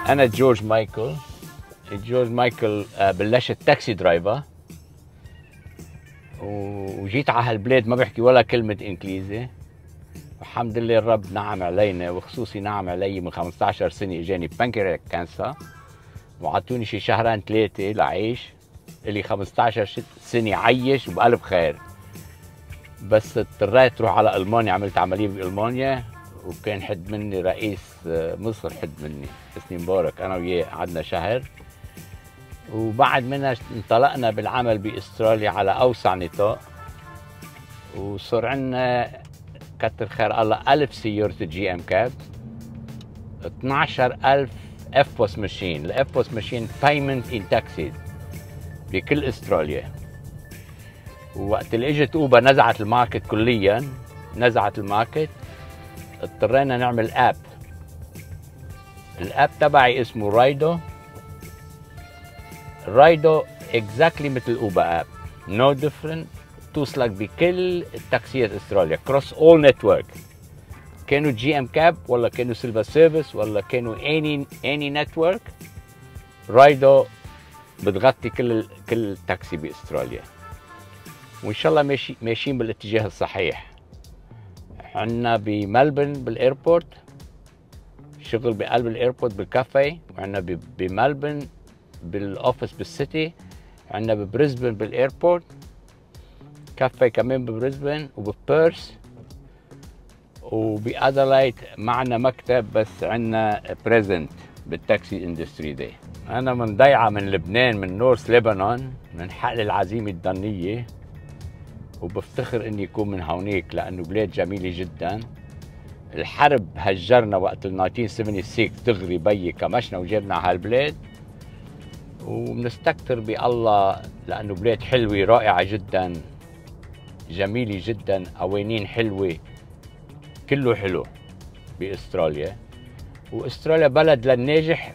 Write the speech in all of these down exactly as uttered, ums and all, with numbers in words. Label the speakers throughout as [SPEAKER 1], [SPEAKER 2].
[SPEAKER 1] أنا جورج مايكل. جورج مايكل بلشت تاكسي درايفر، وجيت على هالبلاد ما بحكي ولا كلمة إنجليزي. الحمد لله الرب نعم علينا، وخصوصي نعم علي من خمسة عشر سنة اجاني بانكرياس كانسر، وعطوني شي شهرين ثلاثة لعيش. إلي خمسة عشر سنة عيش وبألف خير، بس اضطريت روح على ألمانيا، عملت عملية بألمانيا، وكان حد مني رئيس مصر، حد مني حسني مبارك، أنا وياه قعدنا شهر، وبعد منها انطلقنا بالعمل باستراليا على اوسع نطاق، وصار عندنا كتر خير الله ألف سيارة جي ام كاب، اثنعش ألف اف بوس ماشين. الاف بوس ماشين بايمنت ان تاكسيز بكل استراليا. ووقت اللي اجت اوبا نزعت الماركت كليا، نزعت الماركت، اضطرينا نعمل اب. الاب تبعي اسمه رايدو. رايدو اكزاكتلي مثل اوبا اب، نو ديفرنت، توصلك بكل التاكسيات استراليا، كروس اول نتورك، كانوا جي ام كاب ولا كانوا سيلفر سيرفيس ولا كانوا اني اني نتورك. رايدو بتغطي كل كل التاكسي باستراليا، وان شاء الله ماشي ماشيين بالاتجاه الصحيح. عندنا بملبن بالايربورت شغل بقلب الايربورت بالكافيه، وعندنا بملبن بالاوفيس بالسيتي، عندنا ببريسبن بالايربورت كافيه كمان ببريسبن، وببيرث، وبأدلايد معنا مكتب، بس عندنا بريزنت بالتاكسي اندستري دي. انا من ضيعه من لبنان، من نورث لبنان، من حقل العزيمه الضنيه، وبفتخر اني اكون من هونيك لانه بلاد جميله جدا. الحرب هجرنا وقت ال ألف وتسعمية وستة وسبعين دغري بيي كمشنا وجبنا على هالبلاد، وبنستكتر بالله لانه بلاد حلوه رائعه جدا، جميله جدا، قوانين حلوه، كله حلو باستراليا. واستراليا بلد للناجح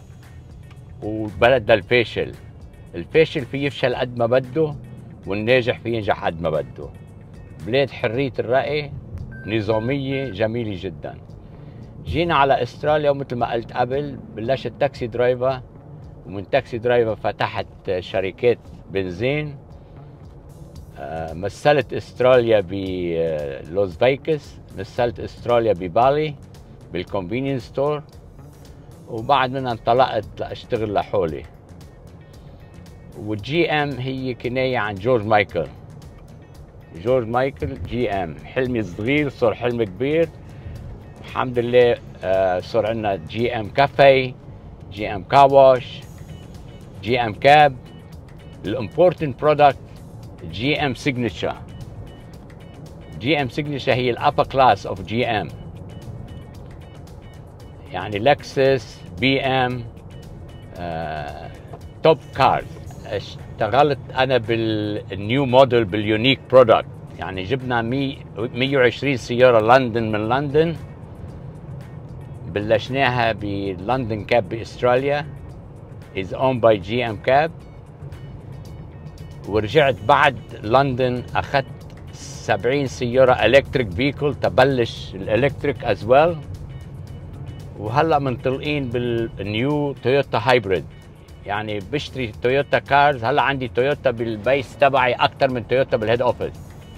[SPEAKER 1] وبلد للفاشل. الفاشل فيه يفشل قد ما بده، والناجح فيه ينجح قد ما بده. بلاد حريه الرأي، نظاميه، جميله جدا. جينا على استراليا، ومثل ما قلت قبل بلشت تاكسي درايفر، ومن تاكسي درايفر فتحت شركات بنزين. مثلت استراليا بلوس فيكس، مثلت استراليا ببالي بالكونفينينس ستور، وبعد منها انطلقت لاشتغل لحولي. والجي ام هي كنايه عن جورج مايكل. جورج مايكل جي ام، حلمي صغير صار حلم كبير. الحمد لله صار عندنا جي ام كافيه، جي ام كاواش، جي ام كاب. الامبورتنت برودكت جي ام سيجنتشر. جي ام سيجنتشر هي الابر كلاس اوف جي ام، يعني لكسس، بي ام، توب كارز. اشتغلت انا بالنيو موديل باليونيك برودكت، يعني جبنا مية وعشرين سياره لندن من لندن، بلشناها بلندن كاب باستراليا، is owned by جي ام كاب. ورجعت بعد لندن اخذت سبعين سياره الكتريك فيكل، تبلش الالكتريك از ويل. وهلا منطلقين بالنيو تويوتا هايبريد، يعني بشتري تويوتا كارز. هلا عندي تويوتا بالبيس تبعي اكثر من تويوتا بالهيد اوفيس.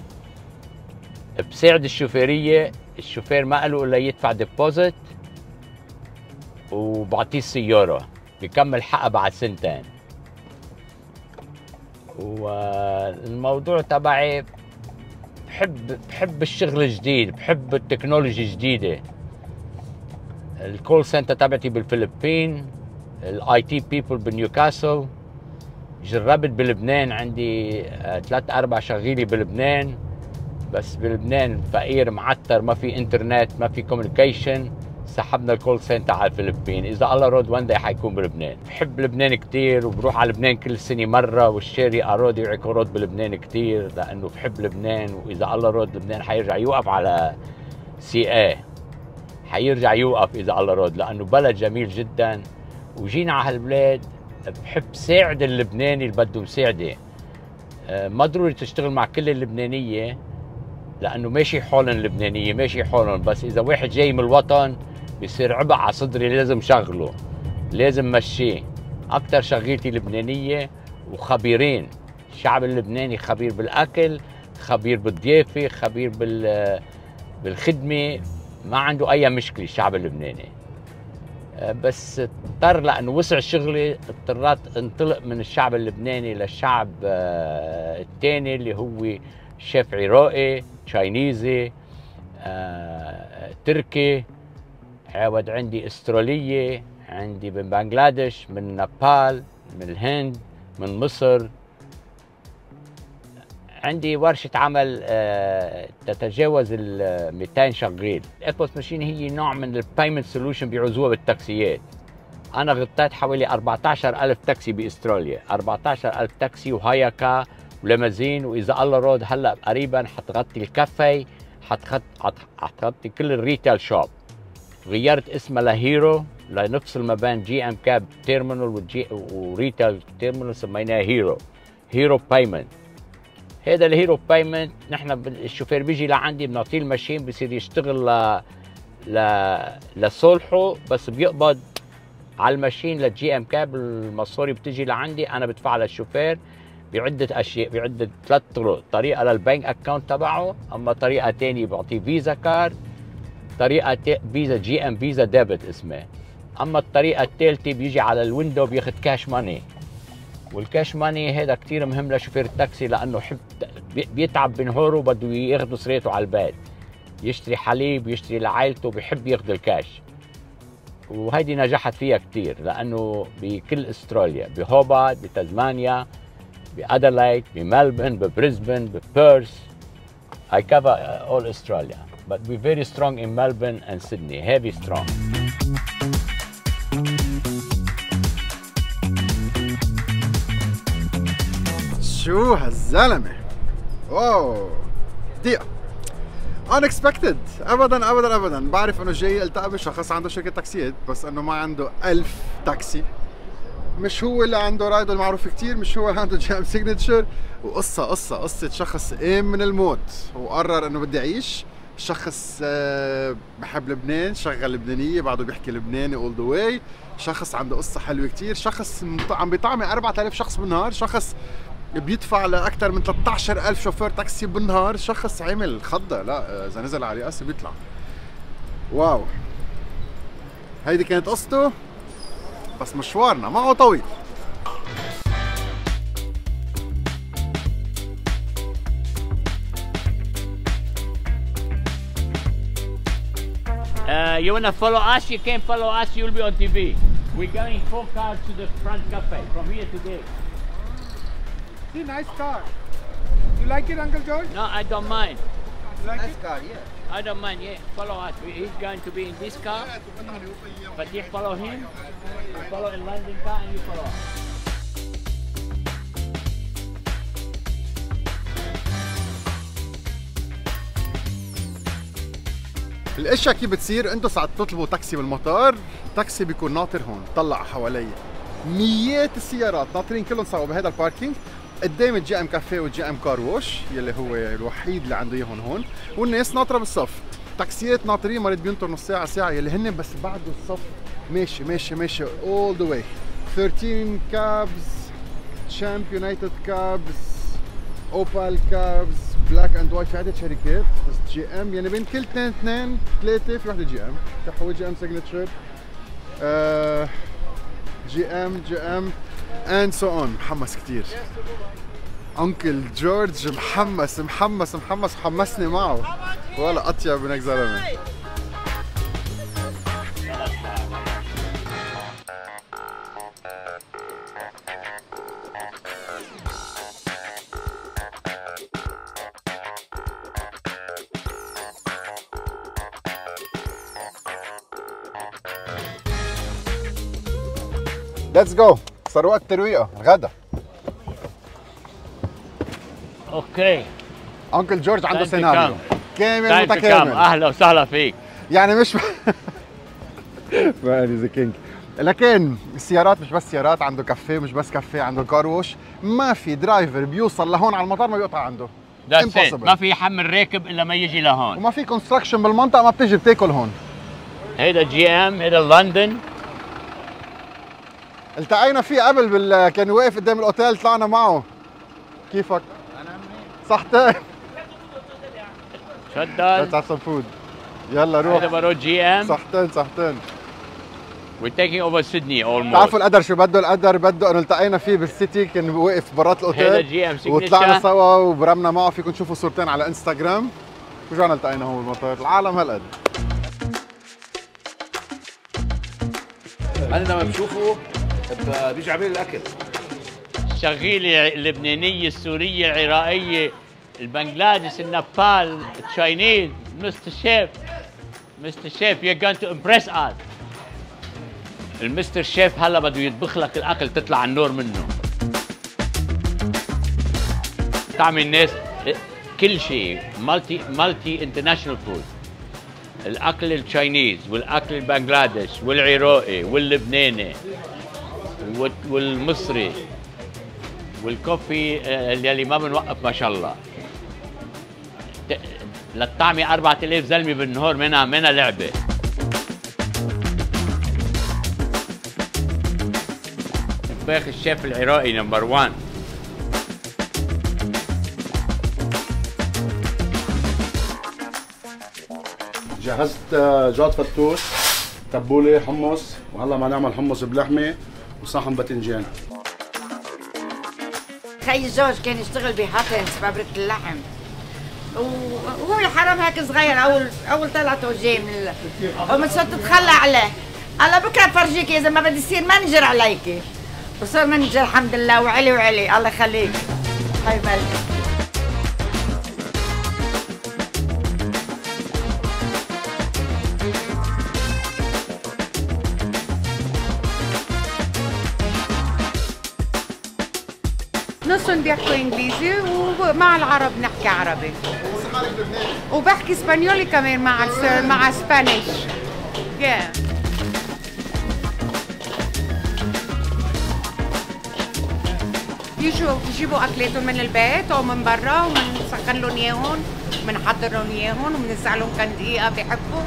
[SPEAKER 1] بساعد الشوفيريه، الشوفير ما له الا يدفع ديبوزيت، وبعطيه السياره بكمل حقها بعد سنتين. والموضوع تبعي بحب بحب الشغل الجديد، بحب التكنولوجيا الجديده. الكول سنتر تبعتي بالفلبين، الاي تي بيبل بنيوكاسل. جربت بلبنان، عندي ثلاث اربع شغيلي بلبنان، بس بلبنان فقير معتر، ما في انترنت، ما في كوميونيكيشن. سحبنا الكول سنتر على الفلبين. اذا الله راد وان داي حيكون بلبنان. بحب لبنان كثير، وبروح على لبنان كل سنه مره، والشاري ارادي عقارات بلبنان كثير، لانه بحب لبنان. واذا الله راد لبنان حيرجع يوقف على سي اي، حيرجع يوقف اذا الله راد، لانه بلد جميل جدا. وجينا على هالبلاد بحب ساعد اللبناني اللي بده مساعده. ما ضروري تشتغل مع كل اللبنانيه، لانه ماشي حولن اللبنانيه، ماشي حولن، بس اذا واحد جاي من الوطن بصير عبء على صدري لازم شغله. لازم مشيه. اكثر شغيلتي لبنانيه وخبيرين. الشعب اللبناني خبير بالاكل، خبير بالضيافه، خبير بال بالخدمه، ما عنده اي مشكله الشعب اللبناني. بس اضطر لانه وسع شغلي اضطريت انطلق من الشعب اللبناني للشعب الثاني اللي هو شيف عراقي، تشاينيزي، آه، تركي، عاود عندي استراليه، عندي من بنغلاديش، من نيبال، من الهند، من مصر. عندي ورشة عمل آه، تتجاوز ال مئتين شغيل. الايبوس ماشين هي نوع من البيمنت سولوشن بيعوزوها بالتاكسيات. انا غطيت حوالي أربعة عشر ألف تاكسي باستراليا، أربعة عشر ألف تاكسي وهايكا وليمازين، واذا الله راد هلا قريبا حتغطي الكافي، حتغطي كل الريتيل شوب. غيرت اسمها لهيرو لنفصل ما بين جي ام كاب تيرمينال وريتيل تيرمينال، سميناها هيرو هيرو بايمنت. هذا الهيرو بايمنت نحن الشوفير بيجي لعندي بنعطيه الماشين بصير يشتغل ل ل لصالحه، بس بيقبض على الماشين للجي ام كاب. المصاري بتجي لعندي انا بدفع للشوفير بعده اشياء، بعده ثلاث طرق. طريقه للبنك اكونت تبعه، اما طريقه ثانيه بعطيه فيزا كارد، طريقه فيزا جي ام فيزا ديبت اسمها. اما الطريقه الثالثه بيجي على الويندو بياخذ كاش ماني. والكاش ماني هذا كثير مهم لشوفير التاكسي لانه حب بيتعب بنهاره وبده ياخذ مصرياته على البيت، يشتري حليب، يشتري لعائلته، بيحب ياخذ الكاش. وهيدي نجحت فيها كثير لانه بكل استراليا، بهوبارت، بتازمانيا، بادلايد، بملبن، ببريسبن، ببيرث. I cover all Australia, but we're very strong in Melbourne and Sydney, heavy strong.
[SPEAKER 2] شو هالزلمه؟ واو دقيقة unexpected. ابدا ابدا ابدا. بعرف انه جاي التقى بشخص عنده شركة تاكسيات، بس انه ما عنده ألف تاكسي. مش هو اللي عنده رايدو المعروف كتير، مش هو اللي عنده جام سيجنتشر. وقصة قصة قصة شخص قام من الموت وقرر انه بدي اعيش. شخص بحب لبنان، شغل لبنانية، بعده بيحكي لبناني all the way. شخص عنده قصة حلوة كتير. شخص عم بيطعمي أربعة آلاف شخص بالنهار. شخص بيدفع لاكثر من ثلاثة عشر ألف شوفير تاكسي بالنهار. شخص عامل خضه، لا اذا نزل على رئاسه بيطلع. واو، هيدي كانت قصته، بس مشوارنا معه طويل.
[SPEAKER 1] Uh, you wanna follow us? You can't follow us. You'll be on T V. We're going four cars to the front cafe from here to there.
[SPEAKER 3] See, nice car. You like it, Uncle George?
[SPEAKER 1] No, I don't mind.
[SPEAKER 3] You like
[SPEAKER 4] Nice
[SPEAKER 3] it?
[SPEAKER 4] car, yeah.
[SPEAKER 1] I don't mind. Yeah, follow us. He's going to be in this car, but you follow him. You follow a London car, and you follow us.
[SPEAKER 2] الاشياء كيف بتصير؟ انتم ساعة تطلبوا تاكسي بالمطار، التاكسي بيكون ناطر هون، طلع حوالي ميات السيارات ناطرين كلهم سوا بهذا الباركينج قدام الجي ام كافيه والجي ام كار ووش يلي هو الوحيد اللي عنده اياهم هون، والناس ناطره بالصف. تاكسيات ناطرين، مريض بينطر نص ساعه ساعه يلي هن بس بعده الصف ماشي ماشي ماشي all the way. ثيرتين كابز، شامب يونايتد كابز، اوبال كابز، بلاك اند وايت، في عدة شركات بس جي ام يعني بين كل اثنين اثنين ثلاثة في وحدة جي ام، تحوي جي ام سيجنتشر، آه جي ام جي ام اند سو اون. محمس كثير. انكل جورج محمس محمس محمس حمسني معه، ولا اطيب من هيك زلمه. ليتس جو، صار وقت الترويقه، الغدا.
[SPEAKER 1] اوكي.
[SPEAKER 2] انكل جورج عنده
[SPEAKER 1] Time to
[SPEAKER 2] سيناريو
[SPEAKER 1] come.
[SPEAKER 2] كامل
[SPEAKER 1] Time to come.
[SPEAKER 2] متكامل.
[SPEAKER 1] اهلا وسهلا فيك.
[SPEAKER 2] يعني مش مان ذا كينج. لكن السيارات مش بس سيارات، عنده كافيه، مش بس كافيه، عنده كار ووش. ما في درايفر بيوصل لهون على المطار ما بيقطع عنده.
[SPEAKER 1] That's it. ما في يحمل راكب الا ما يجي لهون.
[SPEAKER 2] وما في كونستراكشن بالمنطقه ما بتيجي بتاكل هون.
[SPEAKER 1] هيدا جي ام، هيدا لندن.
[SPEAKER 2] التقينا فيه قبل بال... كان واقف قدام الاوتيل طلعنا معه. كيفك؟
[SPEAKER 3] انا منيح.
[SPEAKER 2] صحتين.
[SPEAKER 1] تفضل.
[SPEAKER 2] Let's have some food. يلا روح.
[SPEAKER 1] هذا بارود جي ام.
[SPEAKER 2] صحتين صحتين.
[SPEAKER 1] We're taking over Sydney almost.
[SPEAKER 2] بتعرفوا القدر شو بده؟ القدر بده انه التقينا فيه بالسيتي، كان واقف برات الاوتيل.
[SPEAKER 1] هذا جي ام
[SPEAKER 2] وطلعنا سوا وبرمنا معه، فيكم تشوفوا صورتين على انستغرام. ورجعنا التقينا هون بالمطار، العالم هالقد.
[SPEAKER 4] انا لما بشوفه بيجي على بالي الاكل.
[SPEAKER 1] الشغيلة اللبنانية، السورية، العراقية، البنغلاديش، النيبال، التشاينيز، مستر شيف. مستر شيف you're going to impress us. المستر شيف هلا بده يطبخ لك الاكل تطلع النور منه. تعمل الناس كل شيء مالتي مالتي انترناشونال فود. الاكل التشاينيز والاكل البنغلاديش والعراقي واللبناني والمصري والكوفي اللي ما بنوقف ما شاء الله. للطعمة أربعة آلاف زلمة بالنهار، منها منها لعبة. طباخ الشيف العراقي نمبر واحد.
[SPEAKER 4] جهزت جاد فتوش، تبولة، حمص، وهلا ما نعمل حمص بلحمة وصحن باذنجان.
[SPEAKER 5] خي جورج كان يشتغل بهاتنز فابريك اللحم، وهو الحرام هيك صغير اول اول طلعته جاي من ومن صرت تتخلى عليه. الله بكره بفرجيك اذا ما بدي يصير مانجر عليكي. وصار مانجر الحمد لله، وعلي وعلي الله يخليك. هاي مالك. نصهم بيحكوا انجليزي ومع العرب نحكي عربي. وبحكي اسبانيولي كمان مع مع سبانيش. yeah. بيجوا بيجيبوا اكلاتهم من البيت او من برا، وبنسخن لهم اياهم، بنحضر لهم اياهم، وبنسالهم كم دقيقه بيحبوا.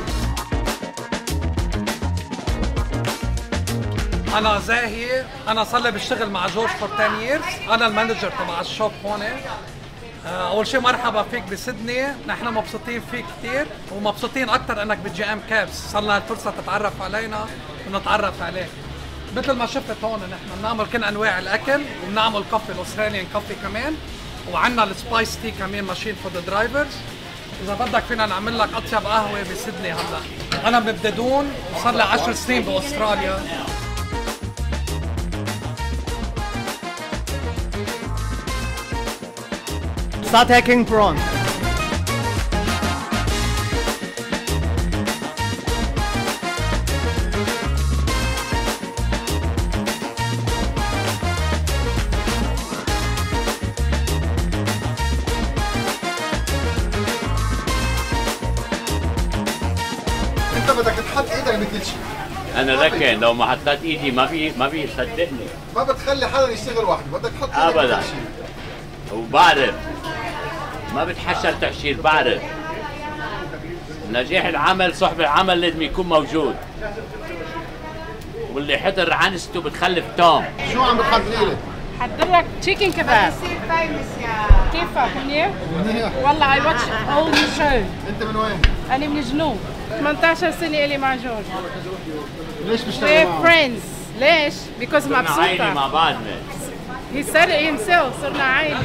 [SPEAKER 6] أنا زاهي، أنا صار لي بشتغل مع جورج فور عشرة years، أنا المانجر تبع الشوب هون. أول شيء مرحبا فيك بسيدني، نحن مبسوطين فيك كثير، ومبسوطين أكثر إنك بجي إم كابس، صار لنا الفرصة تتعرف علينا ونتعرف عليك. مثل ما شفت هون نحن بنعمل كل أنواع الأكل، وبنعمل كوفي الأستراليان كوفي كمان، وعندنا السبايس تي كمان ماشين فور ذا درايفرز. إذا بدك فينا نعمل لك أطيب قهوة بسيدني هلا. أنا من بدون وصار لي عشر سنين بأستراليا.
[SPEAKER 7] Satay King prawn.
[SPEAKER 2] انت بدك تحط ايدك بكل شيء.
[SPEAKER 1] انا ذكي لو ما حطيت ايدي ما في ما في صدقني.
[SPEAKER 2] ما بتخلي حدا يشتغل وحده، بدك تحط ايدك
[SPEAKER 1] أبداً.
[SPEAKER 2] بكل شيء.
[SPEAKER 1] وبعرف ما بتحشر تحشير، بعرف نجاح العمل صحب العمل لازم يكون موجود، واللي حضر عنسته بتخلف توم.
[SPEAKER 2] شو عم بتحضري لي؟
[SPEAKER 8] حضر لك تشيكن كباب.
[SPEAKER 5] بصير فايمس يا
[SPEAKER 8] كيفك منيح؟
[SPEAKER 2] منيح.
[SPEAKER 8] والله اي واتش اول شو.
[SPEAKER 2] انت من وين؟
[SPEAKER 8] انا من الجنوب، ثمانية عشر سنة الي مع جورج.
[SPEAKER 2] ليش بتشتغل
[SPEAKER 8] We're
[SPEAKER 2] معه؟
[SPEAKER 8] friends. ليش؟ because
[SPEAKER 1] صرنا عائلة مع
[SPEAKER 8] مبسوطة.
[SPEAKER 1] بعضنا.
[SPEAKER 8] He said it himself. صرنا عائلة.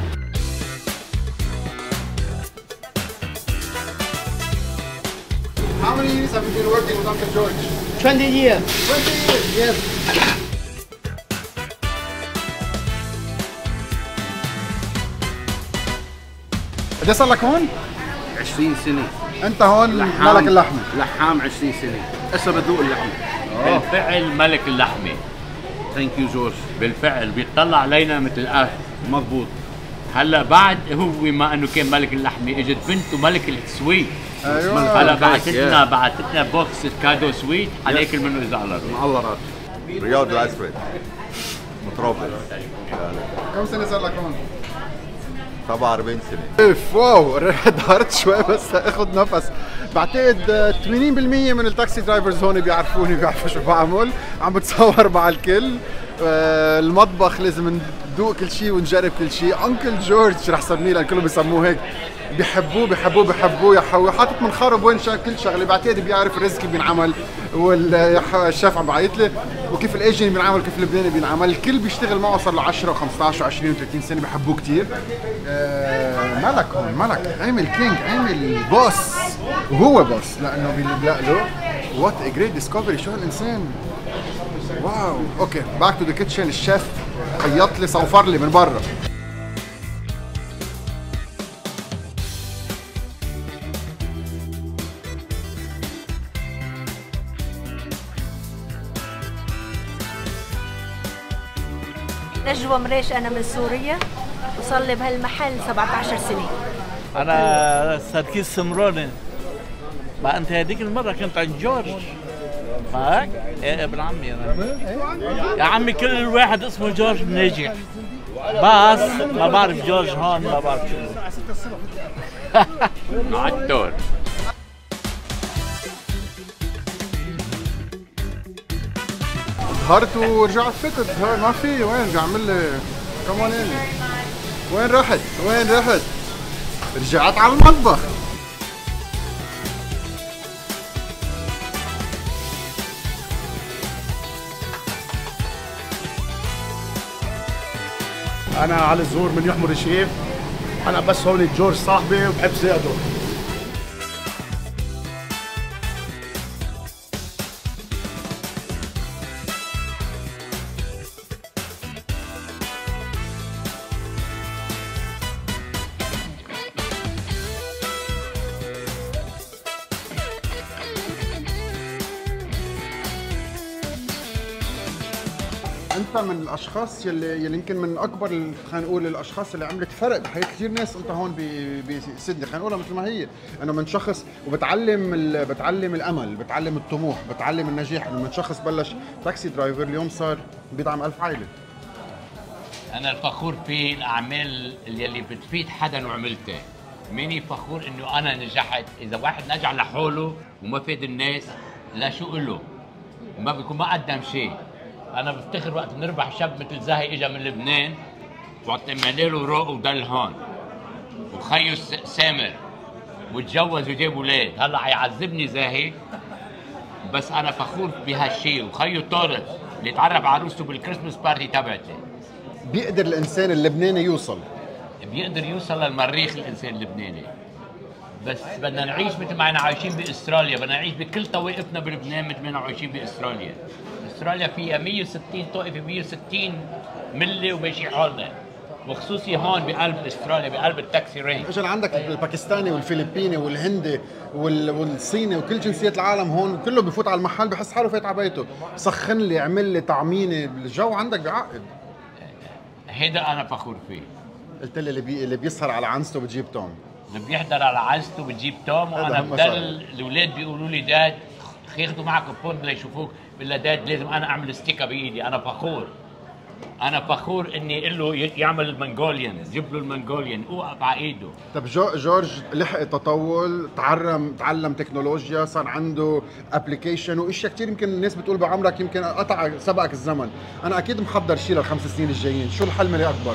[SPEAKER 2] How many years have you been working with Uncle George?
[SPEAKER 7] twenty years.
[SPEAKER 2] twenty years. Yes. قد ايه صار لك هون؟
[SPEAKER 4] عشرين سنة.
[SPEAKER 2] انت هون مالك اللحمه.
[SPEAKER 4] لحام عشرين سنة، هسه بدوق اللحمة.
[SPEAKER 1] بالفعل ملك اللحمة.
[SPEAKER 4] ثانك يو جورج.
[SPEAKER 1] بالفعل بيطلع علينا مثل اخ.
[SPEAKER 4] مضبوط.
[SPEAKER 1] هلا بعد هو ما انه كان ملك اللحمة، اجت بنته ملك السويت.
[SPEAKER 2] ايوه.
[SPEAKER 1] هلا بعثت لنا بعثت لنا بوكس كادو سويت، حناكل منه اذا على الروح.
[SPEAKER 4] الله راد.
[SPEAKER 9] رياض الاسود متروبوليس.
[SPEAKER 2] كم سنه صار لك هون؟
[SPEAKER 9] سبعة وأربعين سنة.
[SPEAKER 2] اف واو دهرت شوي بس اخذ نفس. بعتقد ثمانين بالمية من التاكسي درايفرز هون بيعرفوني بيعرفوا شو بعمل، عم بتصور مع الكل. المطبخ لازم ندوق كل شيء ونجرب كل شيء. انكل جورج رح سميه لان كلهم بيسموه هيك، بيحبوه بيحبوه بيحبوه يا حوي. حاطط منخاره بوين كل شغله، بعتقد بيعرف الرزق كيف بينعمل، والشيف عم بعيط لي وكيف الايجن بينعمل وكيف اللبناني بينعمل. الكل بيشتغل معه صار له عشرة وخمسطعش وعشرين وثلاثين سنه، بيحبوه كثير. آه ملك هون ملك، عامل كينج عامل بوس، وهو بوس لانه بيلق له. وات ا جريت ديسكفري، شو هالانسان، واو. اوكي باك تو ذا كيتشن. الشيف خيط لي صوفر لي من برا.
[SPEAKER 10] نجوى مريش، أنا من سوريا وصار لي بهالمحل سبعطعش سنة.
[SPEAKER 11] أنا سركيس سمروني. ما أنت هذيك المرة كنت عند جورج معك؟ إيه ابن عمي أنا. يا عمي كل الواحد اسمه جورج ناجح، بس ما بعرف جورج هون، ما بعرف شو.
[SPEAKER 1] عالدور.
[SPEAKER 2] ظهرت ورجعت فتت. ظهر ما في وين رجع عمل لي كمان. وين رحت وين رحت؟ رجعت على المطبخ.
[SPEAKER 4] انا علي الزهور من يحمر الشيف. انا بس هون جورج صاحبي وبحب زياده.
[SPEAKER 2] انت من الاشخاص يلي يلي يمكن من اكبر خلينا نقول الاشخاص اللي عملت فرق بحياه كثير ناس. انت هون بسيدني خلينا نقولها مثل ما هي، انه من شخص وبتعلم ال... بتعلم الامل، بتعلم الطموح، بتعلم النجاح. انه من شخص بلش تاكسي درايفر اليوم صار بيدعم ألف عائله.
[SPEAKER 1] انا الفخور في الاعمال اللي بتفيد حدا وعملتها. ماني فخور انه انا نجحت. اذا واحد نجح لحاله وما فاد الناس لا شو له، ما بيكون ما قدم شيء. انا بفتخر وقت بنربح شاب مثل زاهي اجى من لبنان وعطينا له روق وضل هون، وخيو سامر وتجوز وجاب اولاد. هلا حيعذبني زاهي بس انا فخور بهالشيء. وخيو طارق اللي تعرف عروسته بالكريسماس بارتي تبعتي.
[SPEAKER 2] بيقدر الانسان اللبناني يوصل،
[SPEAKER 1] بيقدر يوصل للمريخ الانسان اللبناني. بس بدنا نعيش مثل ما احنا عايشين باستراليا، بدنا نعيش بكل طوائفنا بلبنان مثل ما احنا عايشين باستراليا. استراليا فيها مية وستين طائفه، مية وستين مله وماشي حالنا، وخصوصي هون بقلب استراليا بقلب التاكسي رينج.
[SPEAKER 2] اجى عندك الباكستاني والفلبيني والهندي والصيني وكل جنسيات العالم هون، كله بفوت على المحل بحس حاله فات على بيته. سخن لي، عمل لي طعمينه، الجو عندك بيعقد.
[SPEAKER 1] هيدا انا فخور فيه.
[SPEAKER 2] قلت لي اللي, بي... اللي بيسهر على عنزته بتجيب توم،
[SPEAKER 1] اللي بيحضر على عنزته بتجيب توم. وانا بدل الاولاد بيقولوا لي داد ياخذوا معك بون ليشوفوك، بقول داد لازم انا اعمل ستيكه بايدي. انا فخور، انا فخور اني اقول له يعمل المنغوليان، جيب له المنغوليان اوقف على ايده.
[SPEAKER 2] طب جورج لحق التطور، تعلم تعلم تكنولوجيا، صار عنده ابلكيشن واشياء كثير يمكن الناس بتقول بعمرك يمكن قطع سبقك الزمن. انا اكيد محضر شيء للخمس سنين الجايين. شو الحلم الاكبر؟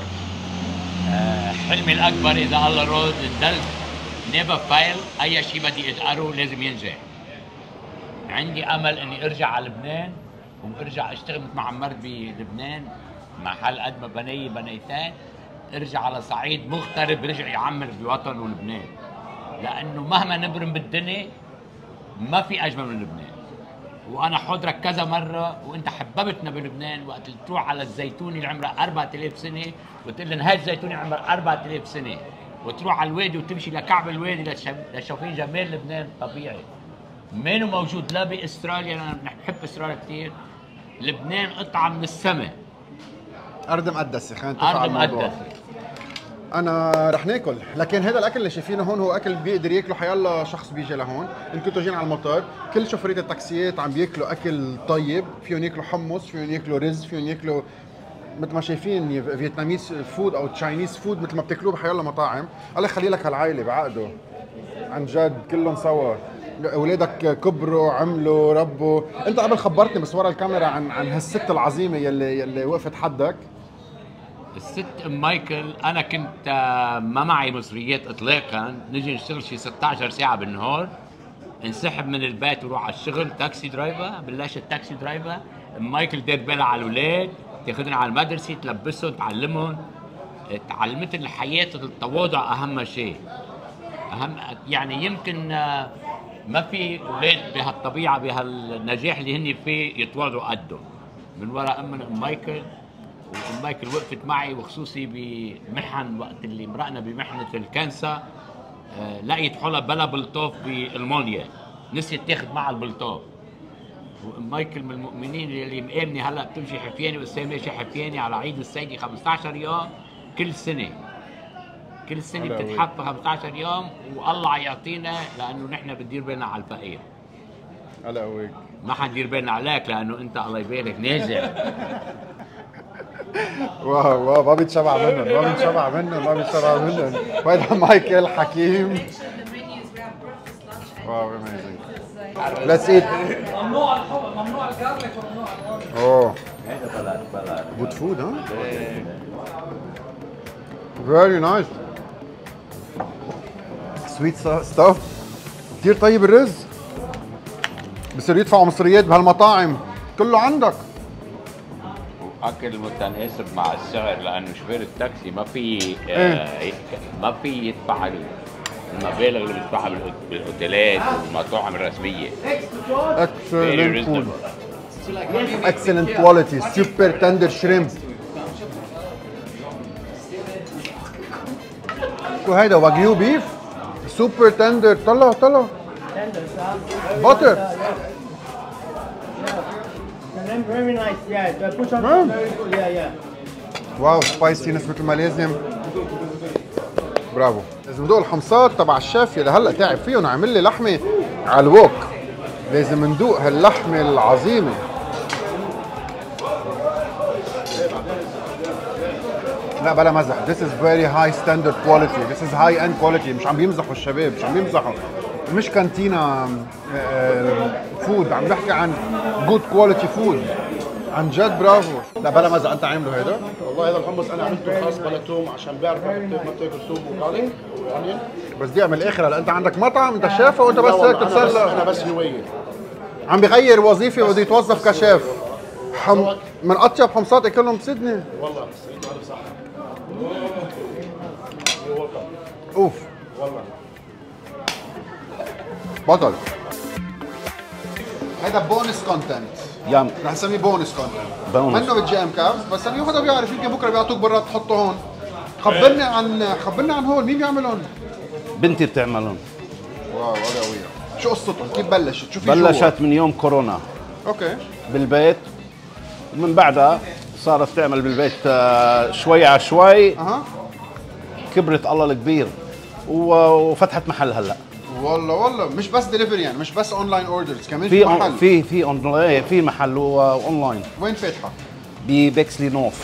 [SPEAKER 1] آه حلمي الاكبر اذا الله راد ضل نيفر فايل. اي شيء بدي اتقره لازم ينجح. عندي امل اني ارجع على لبنان وارجع اشتغل مثل ما عمرت بلبنان، محل قد ما بني بنيتين، ارجع على صعيد مغترب رجع يعمر بوطنه لبنان. لانه مهما نبرم بالدنيا ما في اجمل من لبنان. وانا حضرك كذا مره وانت حببتنا بلبنان وقت تروح على الزيتوني اللي عمرها أربعة آلاف سنه وتقول لنا هاي الزيتوني عمرها أربعة آلاف سنه، وتروح على الوادي وتمشي لكعب الوادي لتشوفين جمال لبنان طبيعي. مانو موجود لا باستراليا، انا بحب استراليا كثير. لبنان قطعه من السماء،
[SPEAKER 2] ارض مقدسه. خلينا نتفق على
[SPEAKER 1] ارض مقدسه.
[SPEAKER 2] انا رح ناكل، لكن هذا الاكل اللي شايفينه هون هو اكل بيقدر ياكله حيالله شخص بيجي لهون. ان كنتوا جايين على المطار كل شوفيرات التاكسيات عم بياكلوا اكل طيب، فيهم ياكلوا حمص، فيهم ياكلوا رز، فيهم ياكلوا مثل ما شايفين فيتناميز فود او تشاينيز فود مثل ما بتاكلوه بحيالله مطاعم. الله يخلي لك هالعائله بعقده عن جد كلهم سوا، اولادك كبروا عملوا ربوا. انت قبل خبرتني بس ورا الكاميرا عن عن هالست العظيمه يلي يلي وقفت حدك.
[SPEAKER 1] الست ام مايكل انا كنت ما معي مصريات اطلاقا، نجي نشتغل شي ستة عشر ساعه بالنهار، انسحب من البيت وروح على الشغل تاكسي درايفر. بلشت تاكسي درايفر، ام مايكل دير بالها على الاولاد، تاخذنا على المدرسه، تلبسهم، تعلمهم، تعلمت الحياه التواضع اهم شيء. اهم يعني يمكن ما في اولاد بهالطبيعه بهالنجاح اللي هن فيه يتواضعوا قدهم. من وراء امنا ام مايكل، وام مايكل وقفت معي وخصوصي بمحن وقت اللي مرقنا بمحنه الكانسر. آه لقيت حولها بلا بلطوف بالمونيا، نسيت تاخذ معها البلطوف. وام مايكل من المؤمنين اللي مآمنه هلا بتمشي حفياني وقصتها ماشي حفياني على عيد السيده خمسة عشر يوم كل سنه. كل سنه بتتحف خمسة عشر يوم، والله يعطينا لانه نحن بندير بالنا على الفقير.
[SPEAKER 2] هلا قويك.
[SPEAKER 1] ما حندير بالنا عليك لانه انت الله يبارك ناجح.
[SPEAKER 2] واو واو ما بيتشبع منهم، ما بيتشبع منهم، ما بيتشبع منهم. وهيدا مايكل حكيم. واو اميزنج. ليتس ايت.
[SPEAKER 6] ممنوع الحب، ممنوع الجارليك وممنوع الورد.
[SPEAKER 2] اوه جود فود ها؟ فيري نايس. سويت ستاف. كثير طيب الرز. بصير يدفعوا مصريات بهالمطاعم، كله عندك.
[SPEAKER 1] اكل متناسب مع السعر لانه شوفير التاكسي ما في آه ما في يدفع المبالغ اللي بيدفعها بالاوتيلات والمطاعم الرسميه.
[SPEAKER 2] Excellent food. Excellent quality. Super tender shrimp. شو هيدا واجيو بيف؟ سوبر تندر. طلع طلع. باتر.
[SPEAKER 7] Very nice, yeah. The push on is very good, yeah, yeah.
[SPEAKER 2] واو سبايسينس مثل ما لازم. برافو. لازم ندوق الحمصات تبع الشيف اللي هلا تعب فيهم وعمل لي لحمه على الوك. لازم ندوق هاللحمه العظيمه. لا بلا مزح. This is very high standard quality. This is high end quality. مش عم بيمزحوا الشباب، مش عم بيمزحوا. مش كانتينا فود، عم بحكي عن جود كواليتي فود. عن جد برافو. لا بلا مزح. انت عامله هيدا؟
[SPEAKER 4] والله هذا الحمص انا عملته خاص بلا توم عشان بعرف كيف ما بتاكل توم وغالي وعنين.
[SPEAKER 2] بس دي من الاخر هلا انت عندك مطعم، انت شيف وانت بس هيك تتسلى.
[SPEAKER 4] انا بس هوايه.
[SPEAKER 2] عم بغير وظيفه وبده يتوظف كشيف. حم... من اطيب حمصات اكلهم بسيدني.
[SPEAKER 4] والله السيد الف صح.
[SPEAKER 2] اوف
[SPEAKER 4] والله
[SPEAKER 2] بطل. هذا بونس كونتنت.
[SPEAKER 9] يام
[SPEAKER 2] رح نسميه بونس كونتنت.
[SPEAKER 9] بونس.
[SPEAKER 2] منه بالجي ام كابس بس اليوم هذا بيعرف يمكن بكره بيعطوك برا تحطه هون. خبرني عن خبرني عن هون مين بيعملون؟
[SPEAKER 9] بنتي بتعملهم.
[SPEAKER 2] واو قوية. شو قصتهم؟ كيف بلشت؟ شو في
[SPEAKER 9] بلشت
[SPEAKER 2] جوا؟
[SPEAKER 9] من يوم كورونا.
[SPEAKER 2] اوكي.
[SPEAKER 9] بالبيت ومن بعدها صارت تعمل بالبيت شوي على شوي.
[SPEAKER 2] اها
[SPEAKER 9] كبرت الله الكبير وفتحت محل هلا.
[SPEAKER 2] والله والله مش بس دليفري يعني مش بس اونلاين اوردرز كمان
[SPEAKER 9] في
[SPEAKER 2] في محل.
[SPEAKER 9] في في اونلاين في محل واونلاين.
[SPEAKER 2] وين فاتحه؟
[SPEAKER 9] ببيكسلي نوف.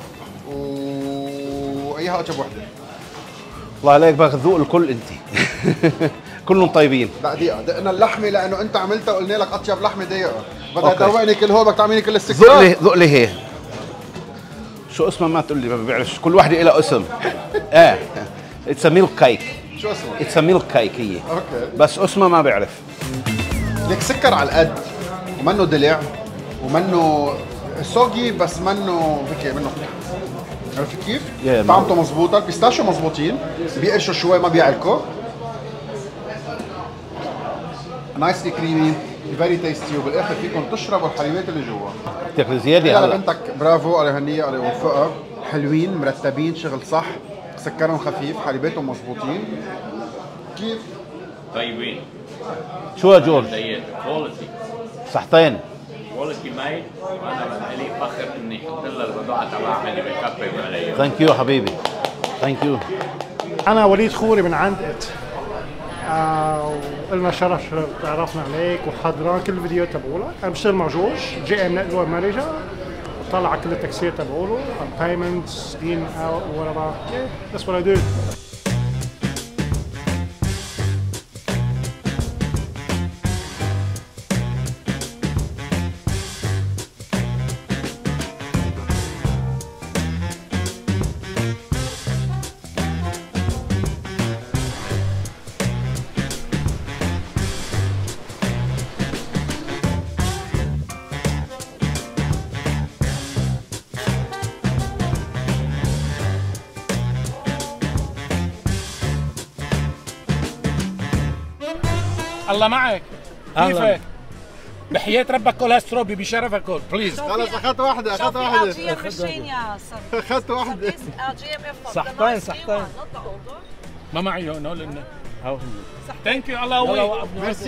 [SPEAKER 2] وايها اطيب وحده؟
[SPEAKER 9] الله عليك باخذ ذوق الكل انت. كلهم طيبين.
[SPEAKER 2] لا دقيقة دقنا اللحمة لأنه أنت عملتها وقلنا لك أطيب لحمة دقيقة. بدها تدوقني كل هو بدك تعملي كل السكرات.
[SPEAKER 9] ذوق لي ذوق لي هي. شو اسمها ما تقول لي ما بعرفش، كل وحدة لها اسم. ايه اتس ميلك كيك.
[SPEAKER 2] شو اسمها؟
[SPEAKER 9] اتس ميلك كيك هي.
[SPEAKER 2] اوكي.
[SPEAKER 9] بس اسمها ما بعرف.
[SPEAKER 2] لك سكر على القد ومنه دلع ومنه سوقي بس منه هيك منه عرفت كيف؟
[SPEAKER 9] yeah,
[SPEAKER 2] طعمته مضبوطة، البيستاشيو مضبوطين، بيقشوا شوي ما بيعلكوا. نايسلي كريمي، فيري تيستي وبالاخر فيكم تشربوا الحليبات اللي جوا.
[SPEAKER 9] بتاكل زيادة
[SPEAKER 2] هلا
[SPEAKER 9] هلا.
[SPEAKER 2] بنتك برافو الله يهنيها الله يوفقها، حلوين مرتبين شغل صح، سكرهم خفيف، حليباتهم مضبوطين. كيف؟
[SPEAKER 1] طيبين.
[SPEAKER 9] شو يا جورج؟
[SPEAKER 1] كواليتي.
[SPEAKER 9] صحتين.
[SPEAKER 1] كواليتي ميد وانا لي فخر اني احط لها البضاعه تبعها اللي بكفي عليها.
[SPEAKER 9] ثانك يو حبيبي. ثانك يو.
[SPEAKER 3] انا وليد خوري من عند ات. آه قلنا شرف تعرفنا عليك وحضران كل الفيديو تبعولك. انا بشتغل مع جورج جي ام نتورك مانجر بطلع على كل التاكسيات تبعوله payments in out whatever. Yeah, that's what I do.
[SPEAKER 12] الله معك. كيفك؟ بحياة ربك كلها ستروبي بشرفك كل بليز.
[SPEAKER 2] خلص اخذت واحدة اخذت واحدة. اخذت واحدة.
[SPEAKER 12] صحتين صحتين. ما معي هون هول لنا. هو ثانك يو الله يقويك.
[SPEAKER 2] ميرسي.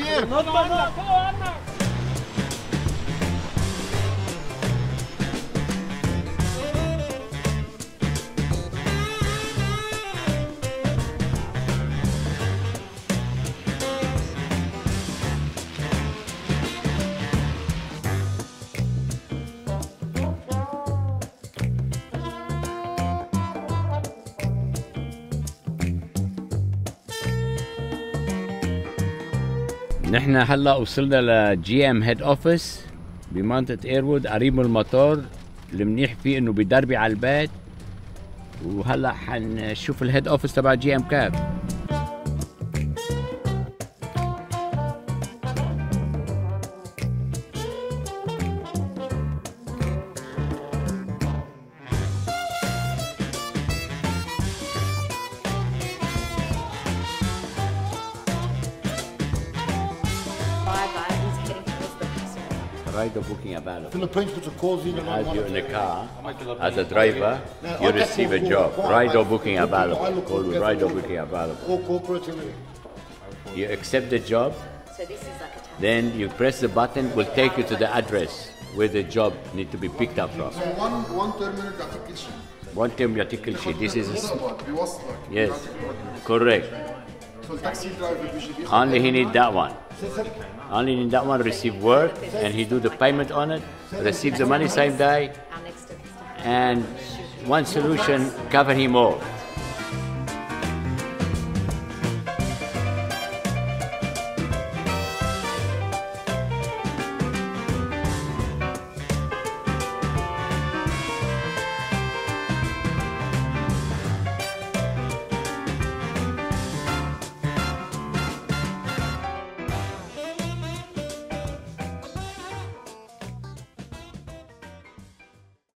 [SPEAKER 1] نحن هلا وصلنا لجي ام هيد اوفيس بمنطقة ايروود قريب من المطار. المنيح فيه انه بدربي على البيت، وهلا حنشوف الهيد اوفيس تبع جي ام كاب. Rider booking available. As you're in a car, as a driver, you receive a job. Rider booking available. Call rider booking available. You accept the job, then you press the button, will take you to the address where the job need to be picked up from.
[SPEAKER 2] So one one terminal بيعطيك كل شيء.
[SPEAKER 1] One term يعطيك كل شيء. This is
[SPEAKER 2] بيوصلك بيوصلك.
[SPEAKER 1] yes, correct.
[SPEAKER 2] So التاكسي درايفر بيجي بياخذ.
[SPEAKER 1] Only he need that one. Only need that one receive work, and he do the payment on it, receive the money same day, and one solution cover him all.